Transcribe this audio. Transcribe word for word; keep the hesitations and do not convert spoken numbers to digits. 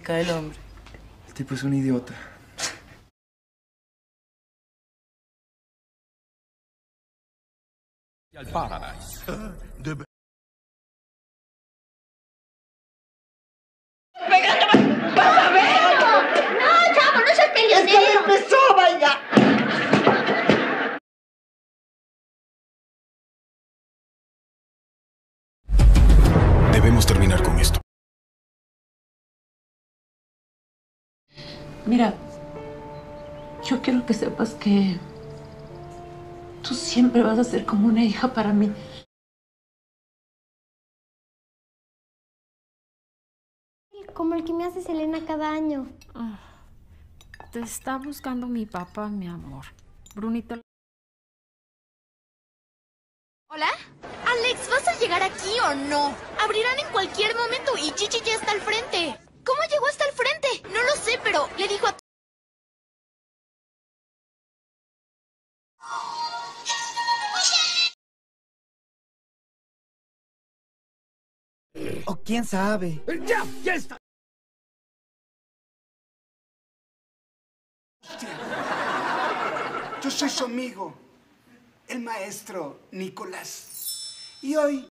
significa del hombre. El tipo es un idiota. Al Paradise. De... ¡No, chavo, no seas peleonero! ¡Es que empezó, vaya! Debemos terminar con esto. Mira, yo quiero que sepas que tú siempre vas a ser como una hija para mí. Como el que me hace Selena cada año. Ah, te está buscando mi papá, mi amor. Brunito. ¿Hola? Alex, ¿vas a llegar aquí o no? Abrirán en cualquier momento y Chichi ya está al frente. ¿Cómo llegó hasta el frente? No lo sé, pero le dijo a... O quién sabe. ¡Ya! ¡Ya está! Yo soy su amigo, el maestro Nicolás. Y hoy